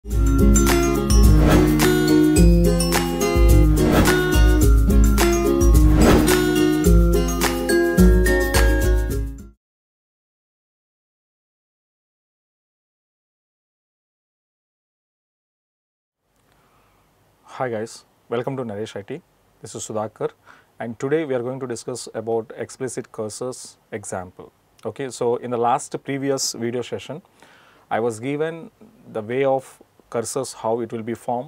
Hi guys, welcome to Naresh IT. This is Sudhakar, and today we are going to discuss about explicit cursors example. Okay, so in the last previous video session, I was given the way of cursors, how it will be formed,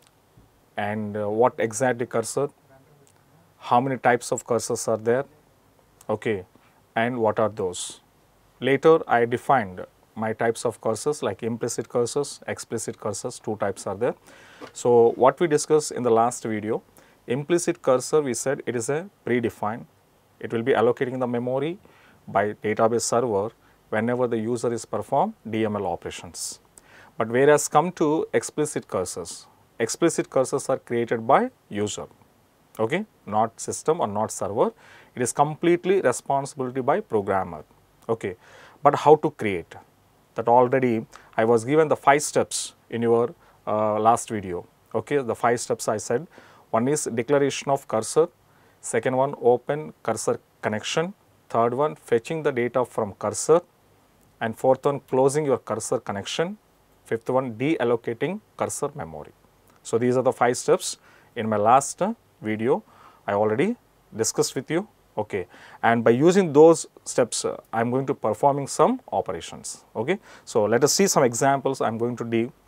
and what exactly cursor, how many types of cursors are there, okay, and what are those. Later, I defined my types of cursors like implicit cursors, explicit cursors, two types are there. So, what we discussed in the last video, implicit cursor we said it is a predefined, it will be allocating the memory by database server whenever the user is perform DML operations. But whereas come to explicit cursors are created by user, okay, not system or not server, it is completely responsibility by programmer. Okay, but how to create that? Already I was given the 5 steps in your last video. Okay, the 5 steps I said, one is declaration of cursor, second one open cursor connection, third one fetching the data from cursor, and fourth one closing your cursor connection, fifth one deallocating cursor memory. So these are the 5 steps in my last video I already discussed with you. Okay, and by using those steps, I am going to performing some operations. Okay, so let us see some examples. I am going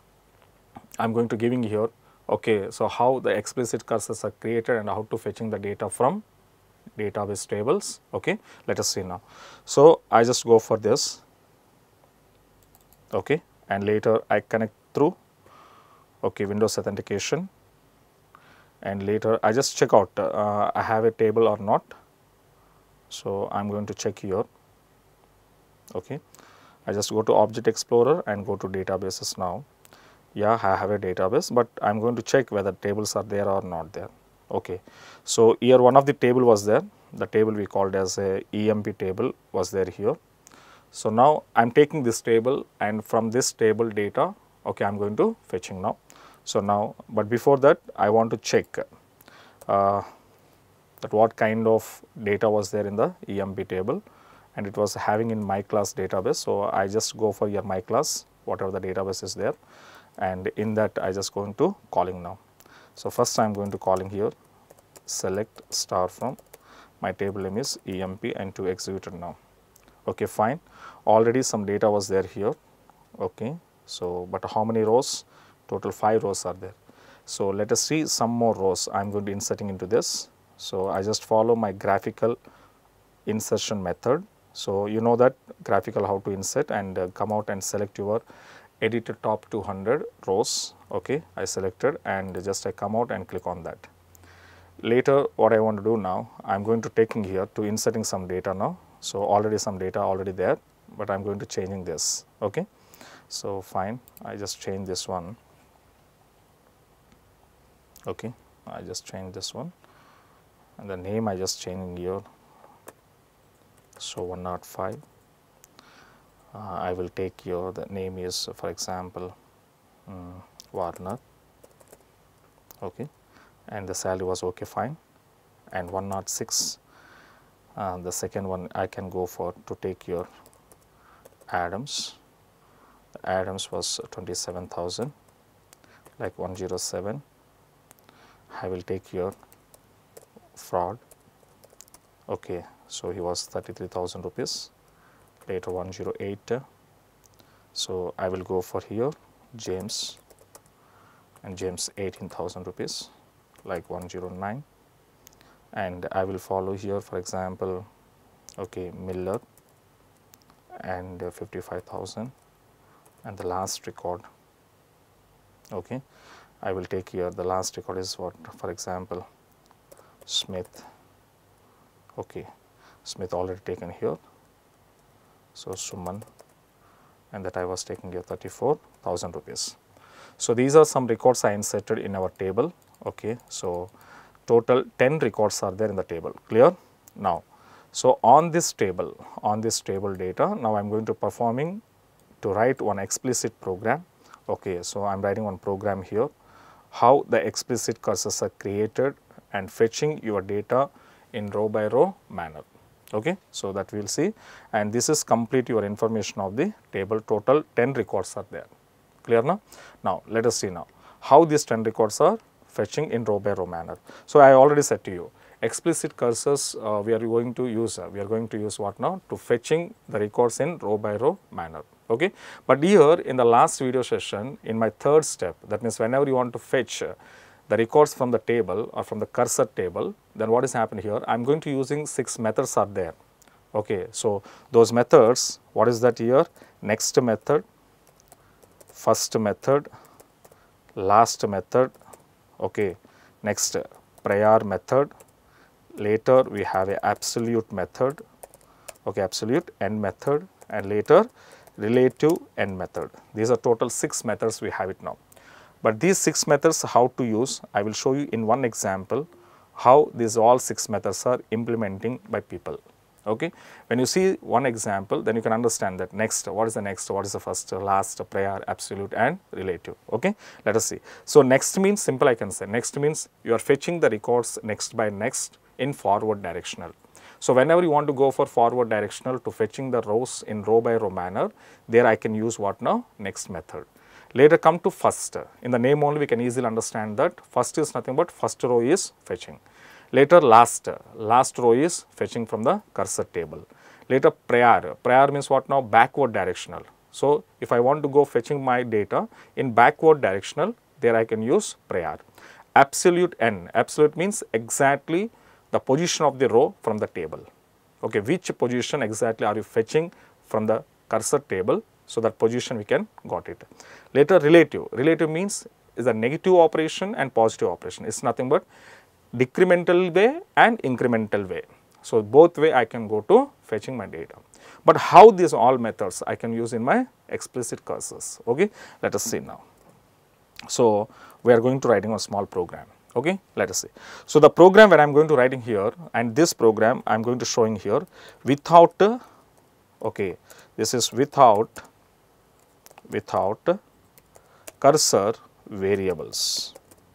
to giving here. Okay, so how the explicit cursors are created and how to fetching the data from database tables. Okay, let us see now. So I just go for this. Okay, and later I connect through. Okay, Windows authentication, and later I just check out I have a table or not. So I am going to check here. Okay, I just go to Object Explorer and go to databases now. Yeah, I have a database, but I am going to check whether tables are there or not there. Okay, so here one of the table was there, the table we called as a EMP table was there here. So now I am taking this table, and from this table data, okay, I am going to fetching now. So now, but before that I want to check that what kind of data was there in the EMP table, and it was having in my class database. So I just go for your my class, whatever the database is there, and in that I just going to calling now. So first I am going to calling here select star from my table name is EMP and to execute it now. Okay, fine, already some data was there here. Okay, so but how many rows? Total 5 rows are there. So let us see some more rows I am going to inserting into this. So I just follow my graphical insertion method. So you know that graphical how to insert, and come out and select your edited top 200 rows. Okay, I selected and just I come out and click on that. Later what I want to do now, I am going to taking here to inserting some data now. So already some data already there, but I am going to changing this. Okay, so fine, I just change this one. Okay, I just change this one, and the name I just changing here. So 105. I will take here, the name is for example Warner. Okay, and the salary was okay, fine, and 106. The second one I can go for to take your Adams. Adams was 27,000, like 107. I will take your fraud. Okay, so he was 33,000 rupees, later 108. So I will go for here James, and James 18,000 rupees, like 109. And I will follow here for example, okay, Miller, and 55,000, and the last record. Okay, I will take here the last record is what, for example Smith. Okay, Smith already taken here. So Suman, and that I was taking here 34,000 rupees. So these are some records I inserted in our table. Okay, so total 10 records are there in the table. Clear? Now, so on this table data, now I am going to performing to write one explicit program. Okay, so I am writing one program here, how the explicit cursors are created and fetching your data in row by row manner. Okay, so that we will see, and this is complete your information of the table. Total 10 records are there. Clear now? Now let us see now how these 10 records are fetching in row by row manner. So I already said to you, explicit cursors we are going to use what now? To fetching the records in row by row manner. Okay, but here in the last video session, in my third step, that means whenever you want to fetch the records from the table or from the cursor table, then what is happening here? I am going to using 6 methods are there. Okay, so those methods, what is that here? Next method, first method, last method, okay, next prior method, later we have a absolute method, okay, absolute end method, and later relative end method. These are total 6 methods we have it now. But these 6 methods how to use, I will show you in one example how these all 6 methods are implementing by people. Okay. When you see one example, then you can understand that next, what is the next, what is the first, last, prior, absolute and relative. Okay. Let us see. So, next means simple, I can say next means you are fetching the records next by next in forward directional. So, whenever you want to go for forward directional to fetching the rows in row by row manner, there I can use what now? Next method. Later come to first. In the name only we can easily understand that first is nothing but first row is fetching. Later last row is fetching from the cursor table. Later prior means what now? Backward directional. So, if I want to go fetching my data in backward directional, there I can use prior. Absolute end, absolute means exactly the position of the row from the table. Okay, which position exactly are you fetching from the cursor table? So, that position we can got it. Later relative means is a negative operation and positive operation. It is nothing but decremental way and incremental way. So, both way I can go to fetching my data. But how these all methods I can use in my explicit cursors? Okay, let us see now. So, we are going to writing a small program. Okay, let us see. So, the program where I am going to writing here, and this program I am going to showing here without, okay, this is without cursor variables,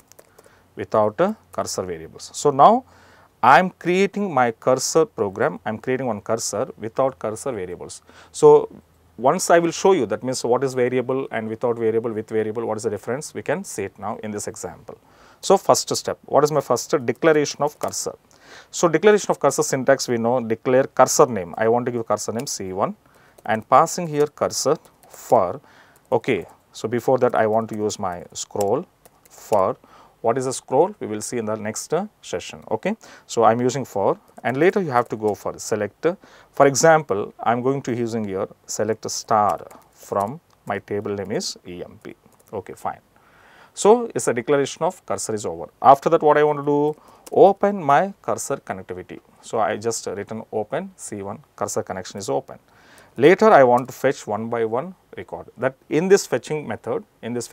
So, now I am creating my cursor program, I am creating one cursor without cursor variables. So, once I will show you, that means what is variable and without variable, with variable, what is the difference, we can see it now in this example. So, first step, what is my first declaration of cursor? So, declaration of cursor syntax we know, declare cursor name, I want to give cursor name C1 and passing here cursor for, okay. So, before that I want to use my scroll for, what is a scroll? We will see in the next session. Okay. So, I am using for, and later you have to go for select. For example, I am going to using here select star from my table name is EMP. Okay, fine. So, it's a declaration of cursor is over. After that, what I want to do? Open my cursor connectivity. So, I just written open C1 cursor connection is open. Later, I want to fetch one by one record. That in this fetching method,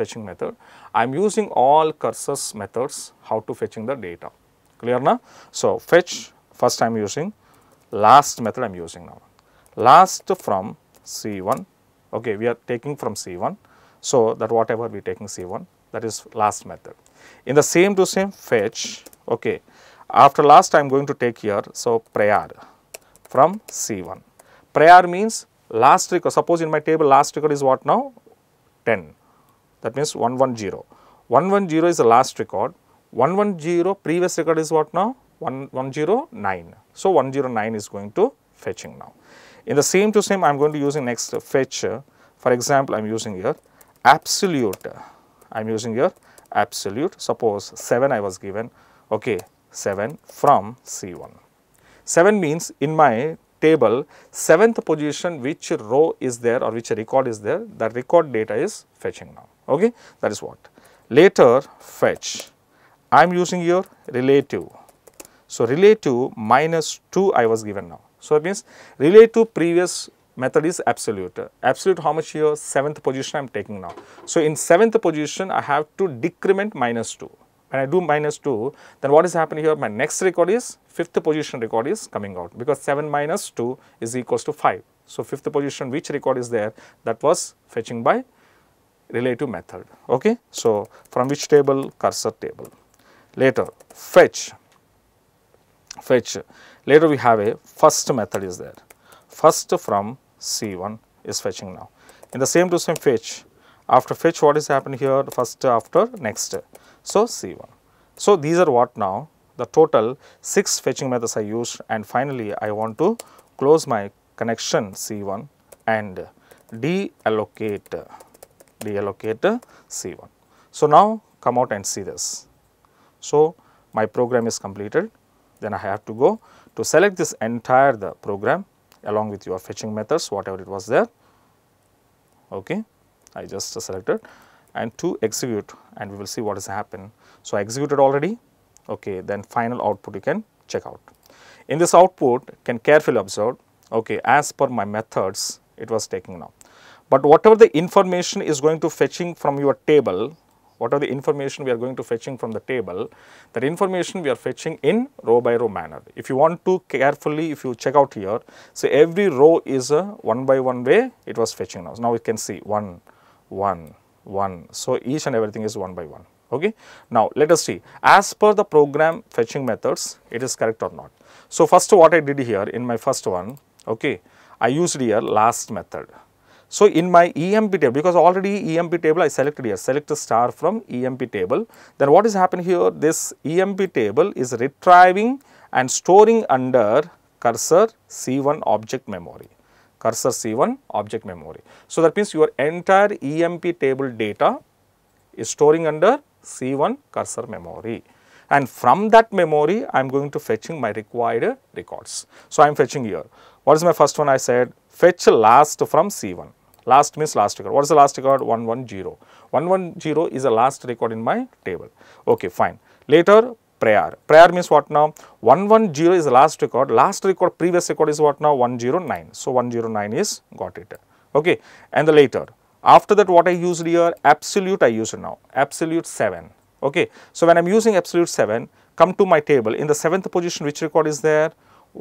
I am using all cursors methods how to fetching the data. Clear now? So, fetch first I am using, last method I am using now. Last from C1, okay, we are taking from C1. So, that whatever we taking C1, that is last method. In the same to same fetch, okay, after last I am going to take here, so prior from C1. Prior means last record, suppose in my table last record is what now? 10, that means 110. 110 is the last record, 110 previous record is what now? 109. So, 109 is going to fetching now. In the same to same I am going to using next fetch, for example, I am using here absolute, I am using here absolute, suppose 7 I was given, okay, 7 from C1. 7 means in my table 7th position which row is there or which record is there, that record data is fetching now. Okay, that is what. Later fetch, I am using here relative. So, relative minus 2 I was given now. So, it means relative previous method is absolute. Absolute how much here? 7th position I am taking now. So, in 7th position I have to decrement minus 2. When I do minus 2, then what is happening here? My next record is 5th position record is coming out, because 7 minus 2 is equals to 5. So, 5th position which record is there, that was fetching by relative method. Okay. So, from which table? Cursor table. Later fetch. Later we have a first method is there. First from C1 is fetching now. In the same to same fetch, after fetch what is happening here? First after next. So, C1. So, these are what now? The total 6 fetching methods I used, and finally, I want to close my connection C1 and deallocate C1. So, now come out and see this. So, my program is completed. Then I have to go to select this entire the program along with your fetching methods, whatever it was there. Okay. I just selected and to execute, and we will see what has happened. So, I executed already. Okay. Then final output you can check out. In this output, can carefully observe, okay, as per my methods it was taking now. But whatever the information is going to fetching from your table, whatever the information we are going to fetching from the table, that information we are fetching in row by row manner. If you want to carefully, if you check out here, so every row is a one by one way it was fetching now. Now we can see 1, 1, 1. So each and everything is one by one. Okay. Now let us see, as per the program fetching methods, it is correct or not. So first what I did here in my first one, okay, I used here last method. So, in my EMP table, because already EMP table I selected here, select a star from EMP table, then what is happening here? This EMP table is retrieving and storing under cursor C1 object memory, cursor C1 object memory. So, that means your entire EMP table data is storing under C1 cursor memory, and from that memory I am going to fetching my required records. So, I am fetching here. What is my first one? I said fetch last from C1. Last means last record. What is the last record? 110. 110 is the last record in my table. Okay, fine. Later, prior. Prior means what now? 110 is the last record. Last record, previous record is what now? 109. So, 109 is got it. Okay. And the later. After that, what I used here? Absolute I used now. Absolute 7. Okay. So, when I am using absolute 7, come to my table. In the 7th position, which record is there?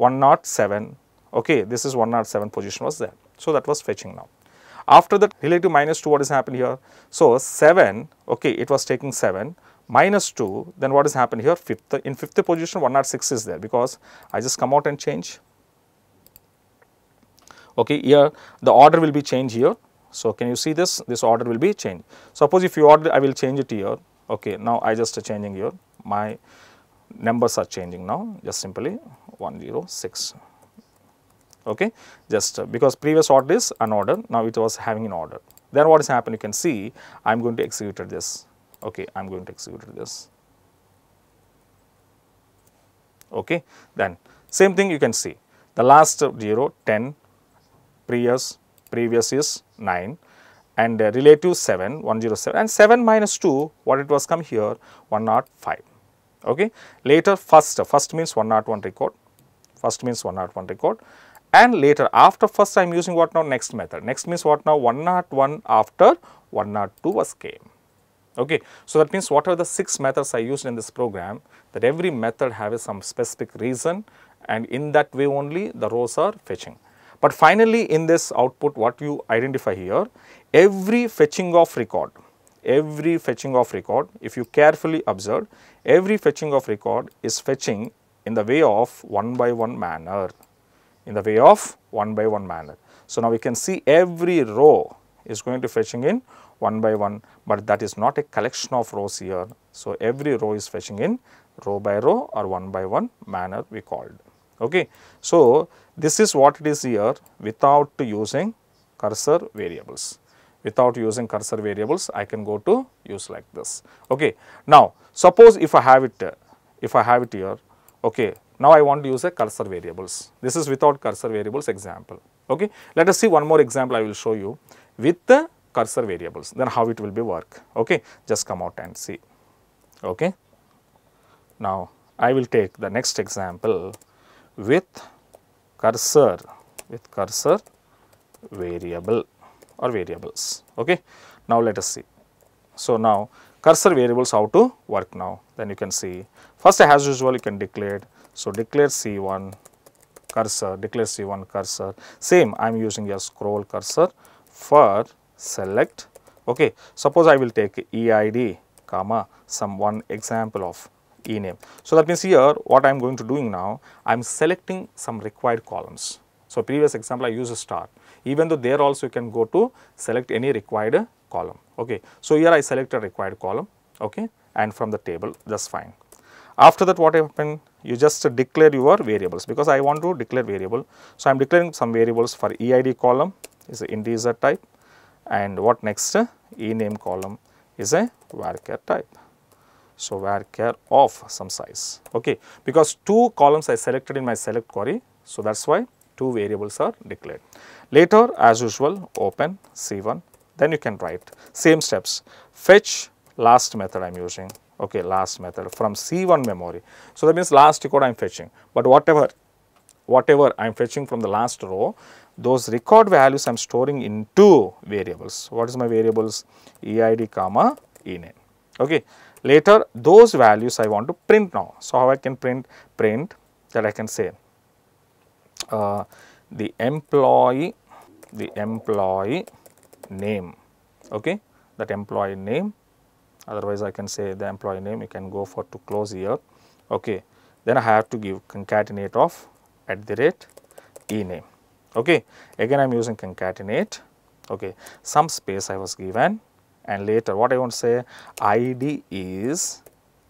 107. Okay. This is 107 position was there. So, that was fetching now. After that, relative minus 2, what is happening here? So, 7, okay, it was taking 7, minus 2, then what is happening here? Fifth, in 5th position, 106 is there, because I just come out and change. Okay, here the order will be changed here. So, can you see this? This order will be changed. Suppose if you order, I will change it here. Okay, now I just changing here. My numbers are changing now, just simply 106. Okay, just because previous order is unordered, now it was having an order. Then what is happening? You can see I am going to execute this. Okay, I am going to execute this. Okay, then same thing you can see the last 0, 10, previous is 9, and relative 7, 107, and 7 minus 2, what it was come here? 105. Okay, later first means 101 record, first means 101 record. And later after first I am using what now? Next method. Next means what now? 101 after 102 was came. Okay. So, that means what are the 6 methods I used in this program, that every method has some specific reason, and in that way only the rows are fetching. But finally, in this output what you identify here, every fetching of record, if you carefully observe, every fetching of record is fetching in the way of one by one manner. So, now we can see every row is going to fetching in one by one, but that is not a collection of rows here. So, every row is fetching in row by row or one by one manner we called. Okay. So, this is what it is here without using cursor variables. Without using cursor variables, I can go to use like this. Okay. Now, suppose if I have it here, okay. Now, I want to use a cursor variables. This is without cursor variables example. Okay. Let us see one more example I will show you with the cursor variables, then how it will be work. Okay. Just come out and see. Okay. Now, I will take the next example with cursor variable or variables. Okay. Now, let us see. So, now cursor variables how to work now, then you can see first as usual you can declare. So, declare C1 cursor, same I am using a scroll cursor for select. Okay, suppose I will take EID comma some one example of ename. So that means here what I am going to doing now, I am selecting some required columns. So previous example I use a star, even though there also you can go to select any required column. Okay, so here I select a required column, okay, and from the table, that's fine. After that what happened, you just declare your variables, because I want to declare variable. So I am declaring some variables for EID column is an integer type, and what next, ename column is a varchar type. So varchar of some size, okay, because two columns I selected in my select query, so that's why two variables are declared. Later as usual open C1, then you can write same steps, fetch last method I am using, okay, last method from C1 memory. So that means last record I am fetching, but whatever I am fetching from the last row, those record values I am storing into variables. What is my variables? EID comma ename, okay. Later those values I want to print now. So how I can print that I can say the employee name, okay, that employee name, otherwise I can say the employee name, you can go for to close here, okay. Then I have to give concatenate of @ename, okay. Again I am using concatenate, okay, some space I was given, and later what I want to say, ID is,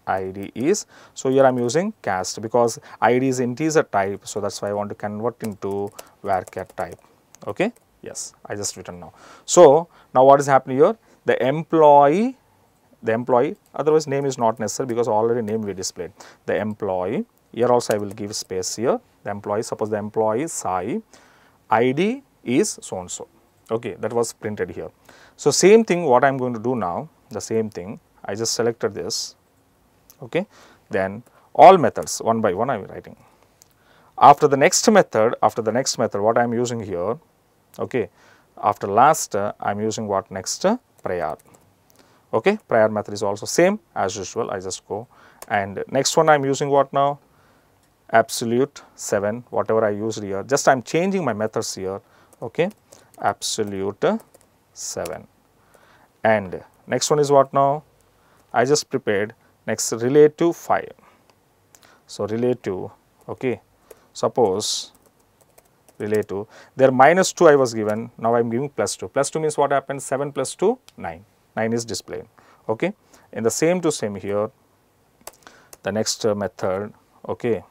so here I am using cast because ID is integer type, so that is why I want to convert into varchar type, okay. Yes, I just written now. So now what is happening here, the employee, otherwise name is not necessary because already name we displayed, the employee, here also I will give space here, the employee, suppose the employee is Sai, ID is so and so, okay, that was printed here. So same thing what I am going to do now, the same thing, I just selected this, okay, then all methods one by one I am writing. After the next method, what I am using here, okay, after last I am using what next, prior, okay, prior method is also same as usual, I just go, and next one I am using what now, absolute 7, whatever I used here, just I am changing my methods here, okay, absolute 7, and next one is what now, I just prepared next relative 5. So relative, okay, suppose relative, there -2 I was given, now I am giving +2, +2 means what happens, 7 + 2, 9, 9 is displayed, okay. In the same to same here, the next method, okay,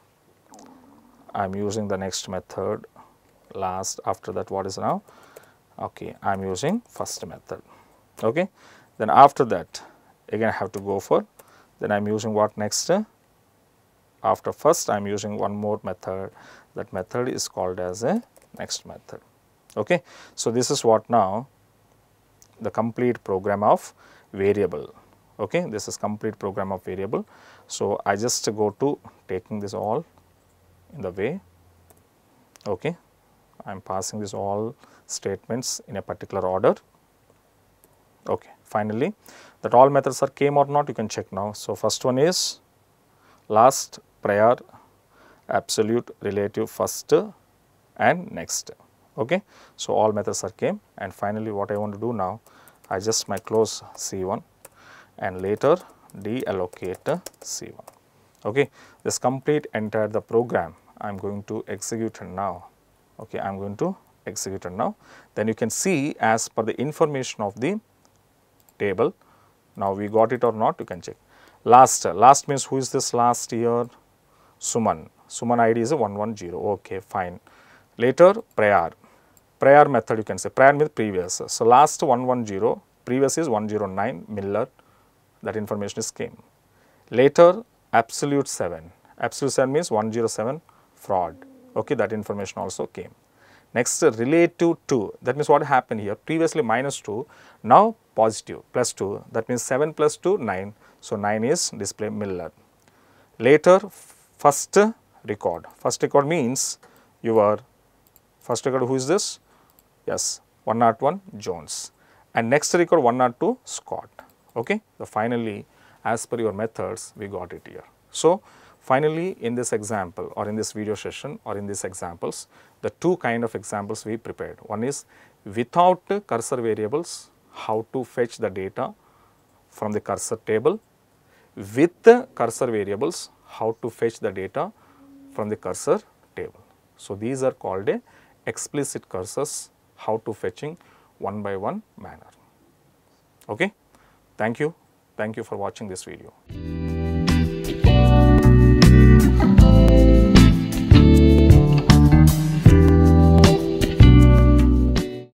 I am using the next method last, after that what is now, okay, I am using first method, okay. Then after that again I have to go for, then I am using what next, after first I am using one more method, that method is called as a next method, okay. So this is what now the complete program of variable, okay, this is complete program of variable. So I just go to taking this all in the way, okay, I am passing this all statements in a particular order, okay. Finally that all methods are came or not, you can check now. So first one is last, prior, absolute, relative, first and next, okay. So all methods are came, and finally what I want to do now, I just my close C1 and later deallocate C1, okay. This complete entire the program I am going to execute now, okay, I am going to execute it now. Then you can see as per the information of the table, now we got it or not, you can check. Last means who is this last here, Suman ID is a 110, okay, fine. Later prior method you can say, prior means previous, so last 110, previous is 109, Miller, that information is came. Later absolute 7 means 107, fraud, okay, that information also came. Next relative 2, that means what happened here, previously -2, now positive +2, that means 7 + 2, 9, so 9 is display Miller. Later first record means your first record, who is this, yes, 101 Jones, and next record 102 Scott, okay. So finally as per your methods we got it here. So finally in this example or in this video session or in these examples, the two kind of examples we prepared, one is without cursor variables, how to fetch the data from the cursor table, with the cursor variables, how to fetch the data from the cursor table. So, these are called a explicit cursors, how to fetching one by one manner. Okay? Thank you for watching this video.